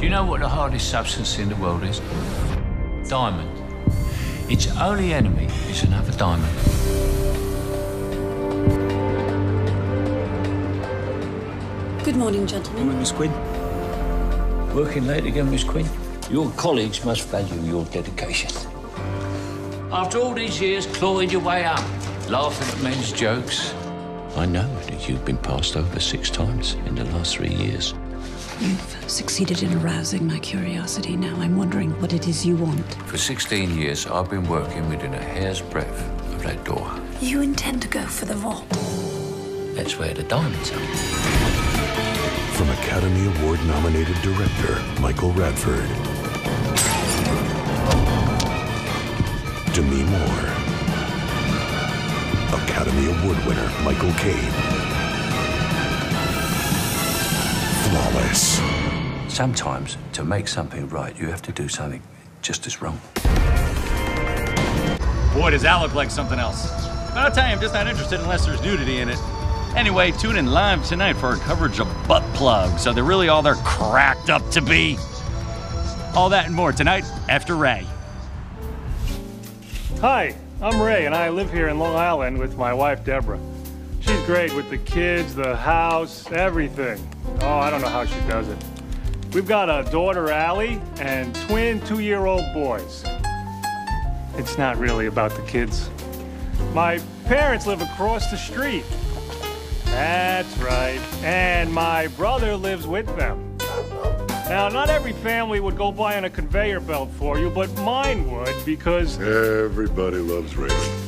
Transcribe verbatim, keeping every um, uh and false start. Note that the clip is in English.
Do you know what the hardest substance in the world is? Diamond. Its only enemy is another diamond. Good morning, gentlemen. Morning, Miss Quinn. Working late again, Miss Quinn? Your colleagues must value your dedication. After all these years, clawing your way up, laughing at men's jokes. I know that you've been passed over six times in the last three years. You've succeeded in arousing my curiosity. Now I'm wondering what it is you want. For sixteen years, I've been working within a hair's breadth of that door. You intend to go for the vault? That's where the diamonds are. From Academy Award-nominated director Michael Radford, Demi Moore, Academy Award winner Michael Caine, Flawless. Sometimes, to make something right, you have to do something just as wrong. Boy, does that look like something else. But I'll tell you, I'm just not interested unless there's nudity in it. Anyway, tune in live tonight for our coverage of Buttplug, so they're really all they're cracked up to be. All that and more tonight after Ray. Hi, I'm Ray, and I live here in Long Island with my wife, Deborah. She's great with the kids, the house, everything. Oh, I don't know how she does it. We've got a daughter, Allie, and twin two-year-old boys. It's not really about the kids. My parents live across the street. That's right. And my brother lives with them. Now, not every family would go by on a conveyor belt for you, but mine would because... Everybody loves Raymond.